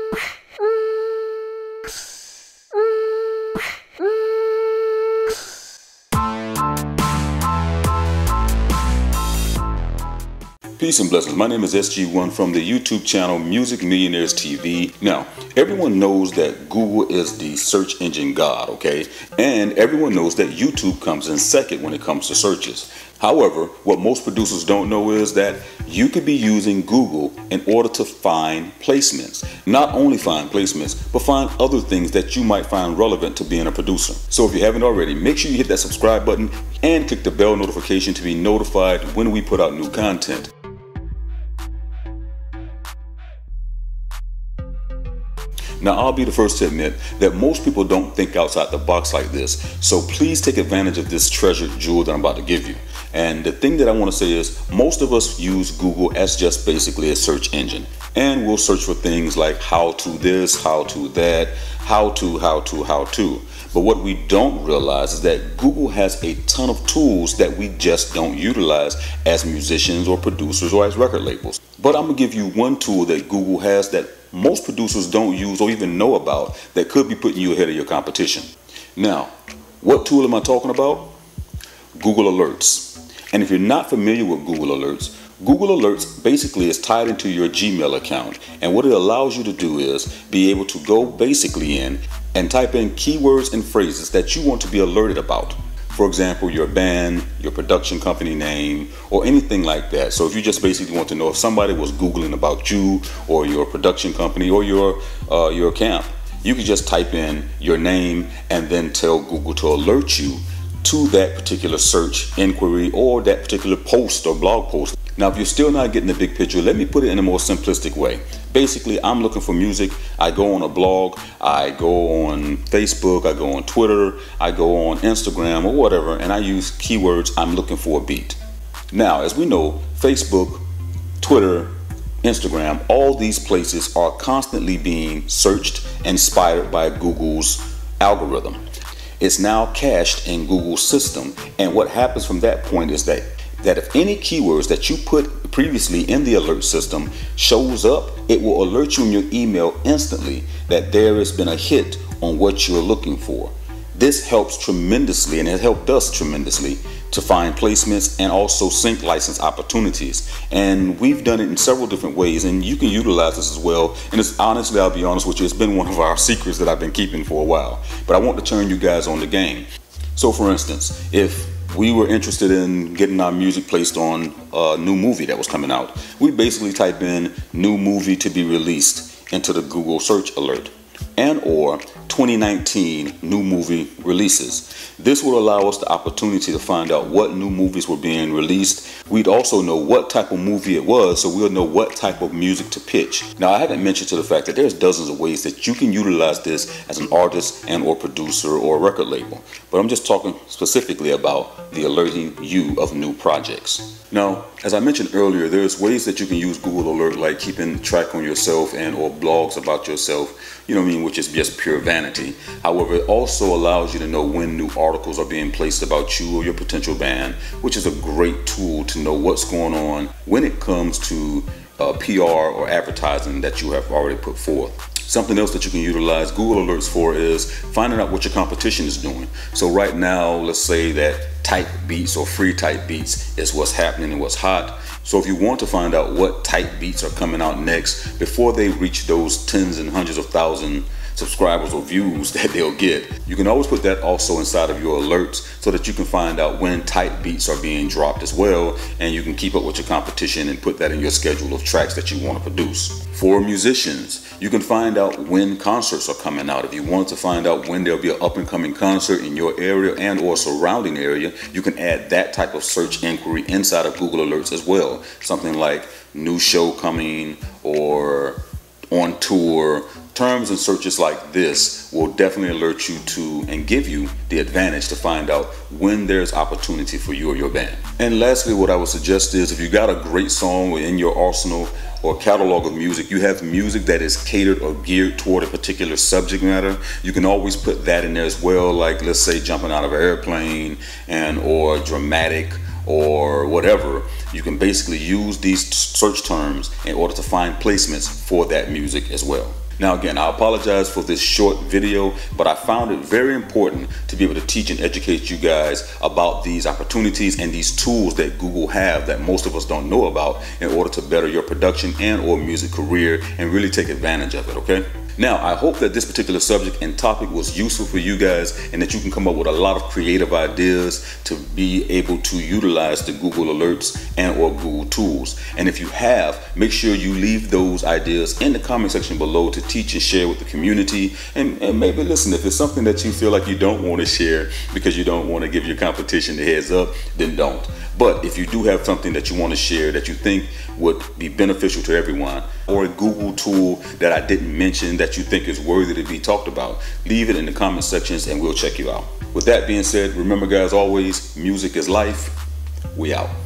Peace and blessings. My name is SG1 from the YouTube channel Music Millionaires TV. Now, everyone knows that Google is the search engine god, okay? And everyone knows that YouTube comes in second when it comes to searches. However, what most producers don't know is that you could be using Google in order to find placements. Not only find placements, but find other things that you might find relevant to being a producer. So if you haven't already, make sure you hit that subscribe button and click the bell notification to be notified when we put out new content. Now, I'll be the first to admit that most people don't think outside the box like this, so please take advantage of this treasured jewel that I'm about to give you. And the thing that I want to say is, most of us use Google as just basically a search engine. And we'll search for things like how to this, how to that, how to. But what we don't realize is that Google has a ton of tools that we just don't utilize as musicians or producers or as record labels. But I'm going to give you one tool that Google has that most producers don't use or even know about that could be putting you ahead of your competition. Now, what tool am I talking about? Google Alerts. And if you're not familiar with Google Alerts basically is tied into your Gmail account. And what it allows you to do is be able to go basically in and type in keywords and phrases that you want to be alerted about. For example, your band, your production company name, or anything like that. So if you just basically want to know if somebody was Googling about you or your production company or your camp, you can just type in your name and then tell Google to alert you to that particular search inquiry or that particular post or blog post. Now, if you're still not getting the big picture, let me put it in a more simplistic way. Basically, I'm looking for music. I go on a blog, I go on Facebook, I go on Twitter, I go on Instagram or whatever, and I use keywords, I'm looking for a beat. Now, as we know, Facebook, Twitter, Instagram, all these places are constantly being searched and inspired by Google's algorithm. It's now cached in Google's system, and what happens from that point is that if any keywords that you put previously in the alert system shows up, it will alert you in your email instantly that there has been a hit on what you're looking for. This helps tremendously, and it helped us tremendously to find placements and also sync license opportunities. And we've done it in several different ways, and you can utilize this as well. And it's honestly, I'll be honest with you, it's been one of our secrets that I've been keeping for a while. But I want to turn you guys on the game. So for instance, if we were interested in getting our music placed on a new movie that was coming out, we basically type in new movie to be released into the Google search alert, and or 2019 new movie releases. This will allow us the opportunity to find out what new movies were being released. We'd also know what type of movie it was, so we'll know what type of music to pitch. Now, I haven't mentioned to the fact that there's dozens of ways that you can utilize this as an artist and or producer or record label. But I'm just talking specifically about the alerting you of new projects. Now, as I mentioned earlier, there's ways that you can use Google Alert, like keeping track on yourself and or blogs about yourself, you know what I mean, which is just pure vanity. However, it also allows you to know when new articles are being placed about you or your potential band, which is a great tool to know what's going on when it comes to PR or advertising that you have already put forth. Something else that you can utilize Google Alerts for is finding out what your competition is doing. So right now, let's say that type beats or free type beats is what's happening and what's hot. So if you want to find out what type beats are coming out next before they reach those tens and hundreds of thousands subscribers or views that they'll get, you can always put that also inside of your alerts so that you can find out when type beats are being dropped as well, and you can keep up with your competition and put that in your schedule of tracks that you want to produce. For musicians, you can find out when concerts are coming out. If you want to find out when there'll be an up-and-coming concert in your area and or surrounding area, you can add that type of search inquiry inside of Google Alerts as well. Something like new show coming or on tour. Terms and searches like this will definitely alert you to and give you the advantage to find out when there's opportunity for you or your band. And lastly, what I would suggest is if you got a great song in your arsenal or catalog of music, you have music that is catered or geared toward a particular subject matter, you can always put that in there as well, like let's say jumping out of an airplane and or dramatic or whatever. You can basically use these search terms in order to find placements for that music as well. Now again, I apologize for this short video, but I found it very important to be able to teach and educate you guys about these opportunities and these tools that Google have that most of us don't know about in order to better your production and or music career and really take advantage of it, okay? Now, I hope that this particular subject and topic was useful for you guys and that you can come up with a lot of creative ideas to be able to utilize the Google alerts and or Google tools. And if you have, make sure you leave those ideas in the comment section below to teach and share with the community. And maybe listen, if it's something that you feel like you don't want to share because you don't want to give your competition the heads up, then don't. But if you do have something that you want to share that you think would be beneficial to everyone, or a Google tool that I didn't mention that you think is worthy to be talked about, leave it in the comment sections and we'll check you out. With that being said, remember guys, always, music is life. We out.